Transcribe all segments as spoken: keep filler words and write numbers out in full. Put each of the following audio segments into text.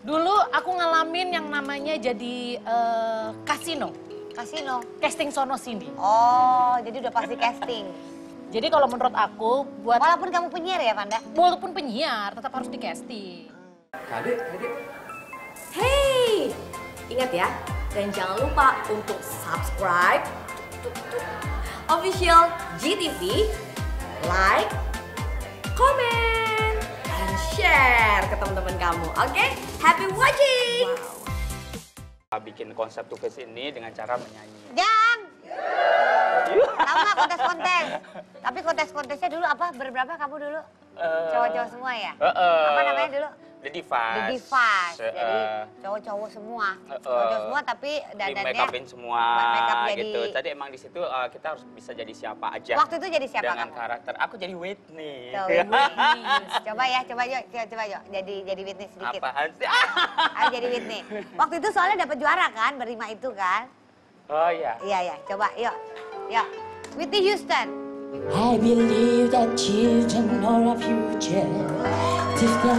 Dulu aku ngalamin yang namanya jadi uh, kasino. Kasino? Casting sono sini. Oh, jadi udah pasti casting. Jadi kalau menurut aku buat... Walaupun kamu penyiar ya, Panda? Walaupun penyiar, tetap harus di casting. Kade, Kade. Hey, ingat ya, dan jangan lupa untuk subscribe official G T V, like, comment, and share ke teman-teman kamu. Oke, okay? Happy watching! Wow. Bikin konsep Tukis ini dengan cara menyanyi. Jang! Tahu nggak kontes-kontes? Tapi kontes-kontesnya dulu apa? Berberapa kamu dulu? Cowok-cowok uh, semua ya? Uh, uh, apa namanya dulu? The Divas. The Divas. Uh, jadi cowok-cowok semua. Uh, cowok semua tapi dandannya... Di make upin semua make up jadi... gitu. Tadi emang di situ uh, kita harus bisa jadi siapa aja. Waktu itu jadi siapa dengan kamu? karakter. Aku jadi Whitney. Tuh, Whitney. Coba ya, coba yuk, coba yuk. Jadi jadi Whitney sedikit. Apaan sih? Ayo jadi Whitney. Waktu itu soalnya dapat juara kan, berlima itu kan? Oh iya. Iya ya, coba yuk. Yuk. Whitney Houston. I believe that children are our future. Teach them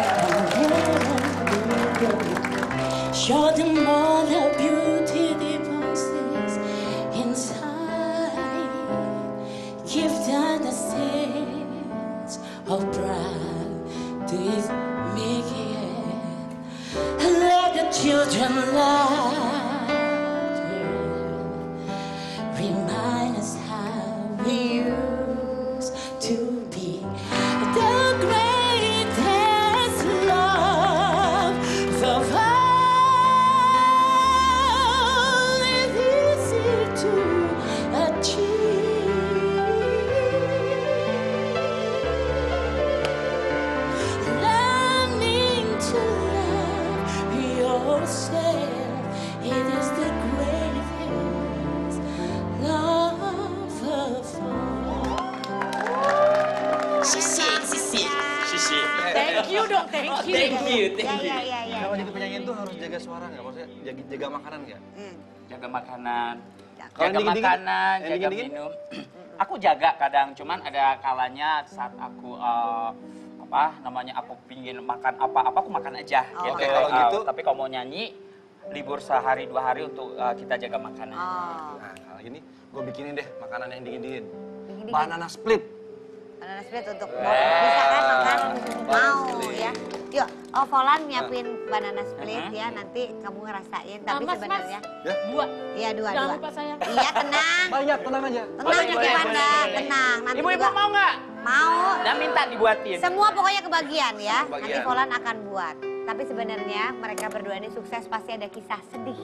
show them all the beauty they possess inside. Give them the sense of pride to make it. Let the children laughter remind us how we used to be. The greatest love of all is easy to achieve. Learning to love yourself, it is the greatest love of all. Sisi, sisi. Sisi. Thank you dong, thank you. Thank you, Ya, thank you. ya, ya, ya. Kalau jadi penyanyi itu harus jaga suara nggak? Maksudnya jaga, jaga makanan nggak? Hmm. Jaga makanan. Kalau Jaga dingin-dingin? makanan, Yang jaga dingin-dingin? minum. Aku jaga kadang, cuman ada kalanya saat aku uh, apa namanya aku pingin makan apa-apa aku makan aja Oh, gitu. oke, kalau Uh, gitu. Tapi kalau mau nyanyi libur sehari dua hari untuk uh, kita jaga makanan. Oh. Nah, kalau gini gue bikinin deh makanan yang dingin-dingin. Dingin-dingin. Banana split. Banana split untuk bisa kan makan? Mau ya. Yuk, oh Volan nyiapin banana split Uh-huh. ya. Nanti kamu ngerasain. Tapi Mas, sebenarnya, Ya? Dua. iya dua Jangan dua. lupa saya. Iya tenang, Banyak, tenang aja. tenang Boleh, Kiki boleh, Panda, boleh, boleh. tenang. Nanti Ibu-ibu juga mau nggak? mau. Dan minta dibuatin. Semua pokoknya kebagian ya. Kebagian. Nanti Volan akan buat. Tapi sebenarnya mereka berdua ini sukses pasti ada kisah sedih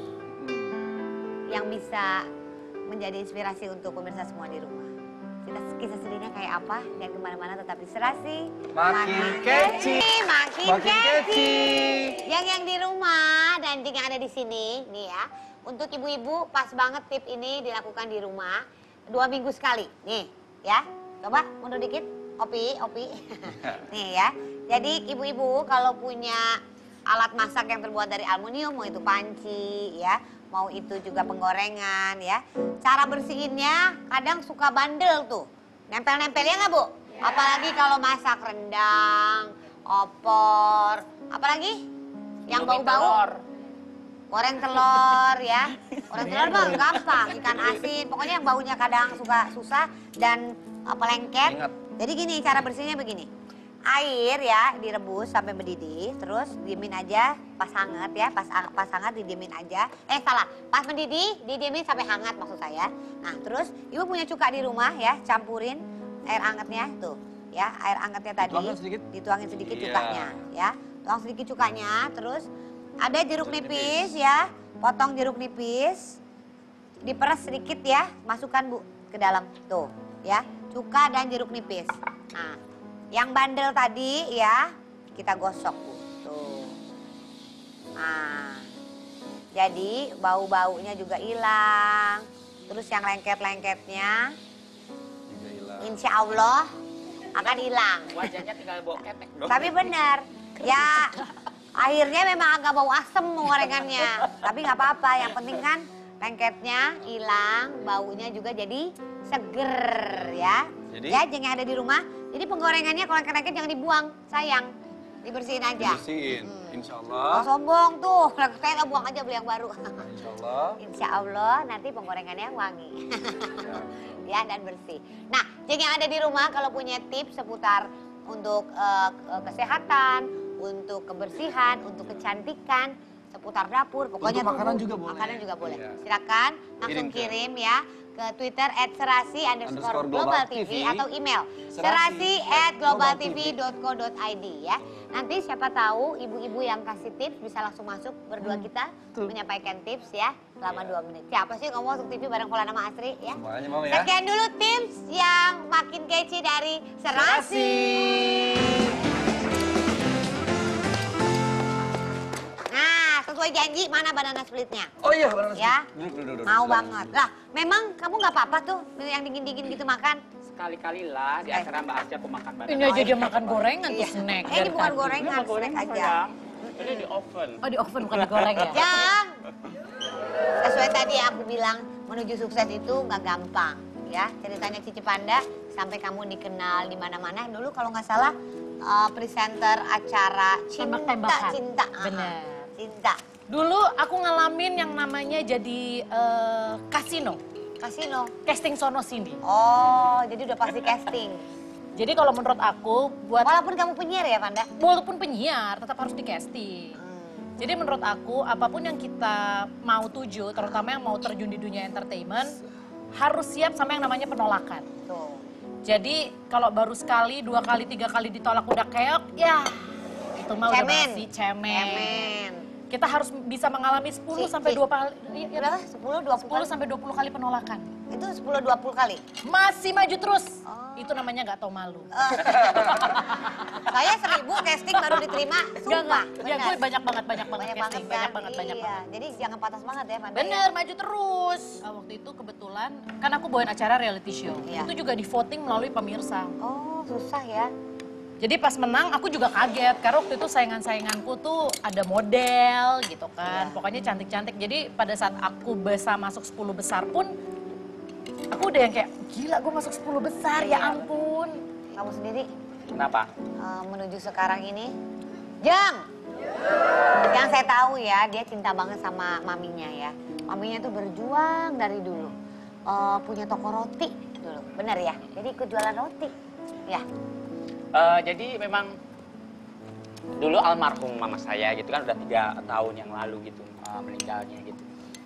yang bisa menjadi inspirasi untuk pemirsa semua di rumah. Kita kisah sedihnya kayak apa? Jangan kemana-mana, tetap di Serasi. Makin catchy. Makin, Makin catchy. Yang yang di rumah dan yang ada di sini, nih ya. Untuk ibu-ibu pas banget tip ini dilakukan di rumah dua minggu sekali, nih ya. Coba mundur dikit, Opi, Opi. Nih ya. Jadi ibu-ibu kalau punya alat masak yang terbuat dari aluminium, mau itu panci ya, mau itu juga penggorengan ya. Cara bersihinnya kadang suka bandel tuh. Nempel-nempelnya nggak Bu? Apalagi kalau masak rendang, opor, apalagi yang Indomie bau-bau. telur. Goreng telur ya. Goreng telur mah gampang, ikan asin. Pokoknya yang baunya kadang suka susah dan apa lengket. Ingat. Jadi gini cara bersihnya begini. Air ya direbus sampai mendidih, terus diemin aja pas hangat ya, pas pas hangat didiemin aja. Eh salah, pas mendidih didiemin sampai hangat maksud saya. Nah terus ibu punya cuka di rumah ya, campurin air hangatnya tuh ya, air hangatnya tadi. Dituangin sedikit? Dituangin sedikit Iya. cukanya ya, tuang sedikit cukanya, terus ada jeruk nipis ya, potong jeruk nipis, diperes sedikit ya, masukkan Bu ke dalam tuh ya, cuka dan jeruk nipis. Nah. Yang bandel tadi ya, kita gosok Bu. Tuh. Nah, jadi bau-baunya juga hilang. Terus yang lengket-lengketnya, Juga hilang. insya Allah akan hilang. Wajahnya tinggal bawa ketek dong. Tapi benar, ya akhirnya memang agak bau asem gorengannya. Tapi nggak apa-apa, yang penting kan lengketnya hilang, baunya juga jadi seger ya. Jadi? Ya, jangan yang ada di rumah. Jadi penggorengannya kalau lengket-lengket jangan dibuang, sayang. Dibersihin aja. Bersihin. Insya Oh Allah. sombong tuh, saya buang aja beli yang baru. Insya Allah. Insya Allah nanti penggorengannya wangi. Ya dan bersih. Nah, jadi yang ada di rumah kalau punya tips seputar untuk uh, kesehatan, untuk kebersihan, untuk kecantikan, seputar dapur, pokoknya Untuk makanan tubuh, juga boleh. makanan juga boleh. Iya. Silakan langsung Kirim kirim, ke- ya ke Twitter at serasi underscore Underscore global global tv TV, atau email serasi serasi at global global tv dot co dot id ya. Nanti siapa tahu ibu-ibu yang kasih tips bisa langsung masuk berdua kita menyampaikan tips ya selama dua menit. Siapa sih ngomong masuk T V bareng Pola nama Asri ya? Semuanya mau ya. Sekian dulu tips yang makin kece dari Serasi. Nah, sesuai janji mana banana splitnya? Oh iya, banana split. Ya, Duduk, duduk, duduk. mau Silakan. banget. Lah, memang kamu nggak apa-apa tuh yang dingin-dingin gitu makan? Sekali-kali lah di acara Mbak Asya aku makan banana. Ini aja dia makan gorengan tuh Iya. snack. Eh, ini dari bukan tadi. gorengan, Ini goreng snack aja. sayang. Ini di oven. Oh di oven bukan digoreng ya? Jang, sesuai tadi yang aku bilang, menuju sukses itu nggak gampang. Ya, ceritanya Cici Panda sampai kamu dikenal di mana-mana. Dulu kalau nggak salah uh, presenter acara cinta, Tembak-tembakan. cinta, Ah, Bener. cinta, Dulu aku ngalamin yang namanya jadi eh, kasino. kasino. Casting sono sini. Oh, jadi udah pasti casting. Jadi kalau menurut aku buat Walaupun kamu penyiar ya, Panda? walaupun penyiar tetap harus di casting. Hmm. Jadi menurut aku apapun yang kita mau tuju, terutama yang mau terjun di dunia entertainment, harus siap sama yang namanya penolakan. Tuh. Jadi kalau baru sekali, dua kali, tiga kali ditolak udah keok, ya itu mah udah Cemen. basi, cemen. Cemen. Kita harus bisa mengalami sepuluh Si- sampai si- dua kali, iya, iya, Berapa? sepuluh, dua puluh sepuluh kali? sampai dua puluh kali penolakan. Itu sepuluh, dua puluh kali? Masih maju terus. Oh. Itu namanya nggak tahu malu. Saya seribu casting baru diterima, Enggak, sumpah. enggak. Ya benar. gue banyak banget, banyak banget Banyak casting. banget Banyak kan? banget, banyak Iya. banget. Jadi jangan patah semangat ya, Panda. Bener, maju terus. Nah, waktu itu kebetulan, kan aku bawain acara reality show. Iya. Itu juga di voting melalui pemirsa. Oh, susah ya. Jadi pas menang aku juga kaget, karena waktu itu saingan-sainganku tuh ada model gitu kan. Iya. Pokoknya cantik-cantik. Jadi pada saat aku bisa masuk sepuluh besar pun, aku udah yang kayak, gila gue masuk sepuluh besar, ya Iya. ampun. Kamu sendiri Kenapa? eh, menuju sekarang ini, Jam. Yang saya tahu ya, dia cinta banget sama maminya ya. Maminya tuh berjuang dari dulu. Eh, punya toko roti dulu, bener ya? Jadi ikut jualan roti. Ya, Eh, jadi memang dulu almarhum mama saya gitu kan udah tiga tahun yang lalu gitu eh, meninggalnya gitu.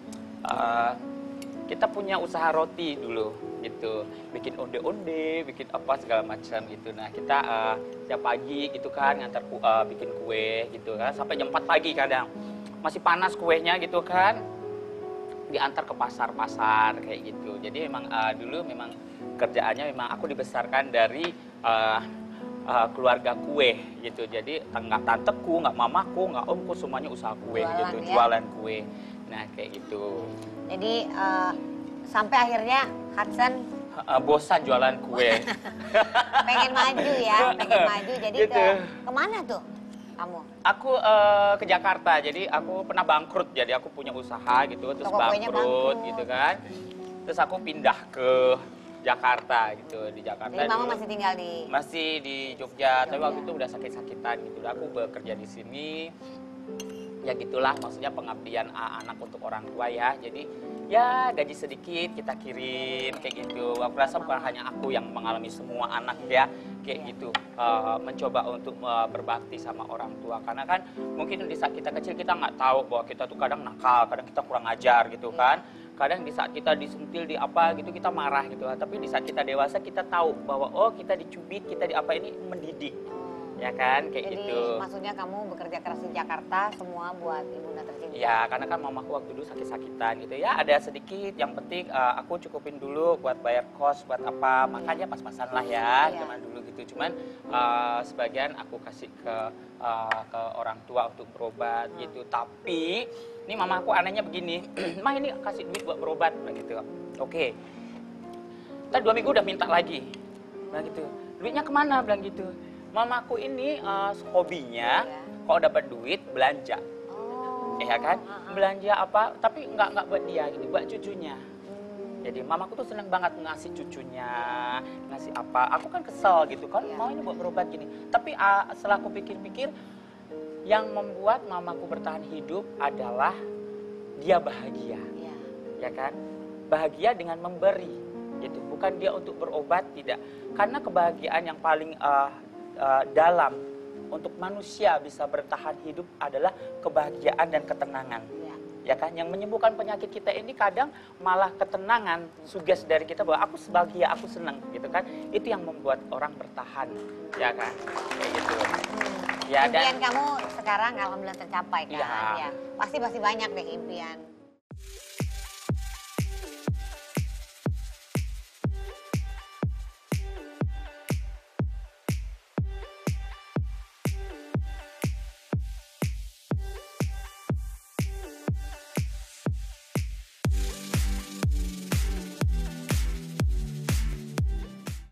Eh, kita punya usaha roti dulu gitu, bikin onde-onde, bikin apa segala macam gitu. Nah kita eh, tiap pagi gitu kan ngantar ku- eh, bikin kue gitu kan sampai jam empat pagi kadang masih panas kuenya gitu kan diantar ke pasar-pasar kayak gitu. Jadi memang eh, dulu memang kerjaannya memang aku dibesarkan dari eh, Uh, keluarga kue gitu, jadi nggak tanteku, nggak mamaku, nggak omku, semuanya usaha kue Jualan, gitu, ya? jualan kue. Nah kayak gitu, jadi eh, sampai akhirnya Hudson Uh, bosan jualan kue. pengen maju ya, pengen maju. Jadi Gitu. ke kemana tuh kamu? Aku uh, ke Jakarta, jadi aku pernah bangkrut, jadi aku punya usaha gitu, terus Toko kuenya bangkrut, bangkrut. gitu kan, terus aku pindah ke Jakarta gitu, di Jakarta. Jadi mama dulu. masih tinggal di Masih di Jogja, tapi waktu itu udah sakit-sakitan gitu. Aku bekerja di sini, ya gitulah maksudnya pengabdian a- anak untuk orang tua ya. Jadi ya gaji sedikit kita kirim kayak gitu. Aku rasa bukan hanya aku yang mengalami, semua anak ya kayak gitu. Eh, mencoba untuk eh, berbakti sama orang tua. Karena kan mungkin di saat kita kecil kita nggak tahu bahwa kita tuh kadang nakal, kadang kita kurang ajar gitu kan. Kadang di saat kita disentil di apa gitu kita marah gitu. Tapi di saat kita dewasa kita tahu bahwa oh kita dicubit, kita di apa ini mendidik. Ya kan kayak Jadi gitu. maksudnya kamu bekerja keras di Jakarta semua buat ibunda tercinta. Ya, karena kan mamaku waktu dulu sakit-sakitan gitu ya. Ada sedikit, yang penting eh, aku cukupin dulu buat bayar kos, buat apa. Makanya pas-pasan lah ya, Iya. zaman dulu gitu. Cuman eh, sebagian aku kasih ke eh, ke orang tua untuk berobat gitu. Tapi ini mamaku anehnya begini, mah ini kasih duit buat berobat, bilang gitu. Oke. Ntar dua minggu udah minta lagi, bilang gitu. Duitnya kemana, bilang gitu. Mamaku ini eh, hobinya Iya. kalau dapat duit belanja. Oh. Ya kan, ah, ah. belanja apa, tapi nggak nggak buat dia gitu, buat cucunya. Hmm. Jadi mamaku tuh seneng banget ngasih cucunya, ngasih apa. Aku kan kesel gitu kan, Iya. mau ini buat berobat gini. Tapi ah, setelah aku pikir-pikir, yang membuat mamaku bertahan hidup adalah dia bahagia, Iya. ya kan? Bahagia dengan memberi, gitu. Bukan dia untuk berobat, tidak. Karena kebahagiaan yang paling uh, uh, dalam untuk manusia bisa bertahan hidup adalah kebahagiaan dan ketenangan. Iya. Ya kan, yang menyembuhkan penyakit kita ini kadang malah ketenangan, suges dari kita bahwa aku bahagia, aku senang, gitu kan. Itu yang membuat orang bertahan, ya kan, kayak gitu. Ya, Impian dan kamu sekarang alhamdulillah tercapai kan? Iya. Ya. Pasti masih banyak deh impian.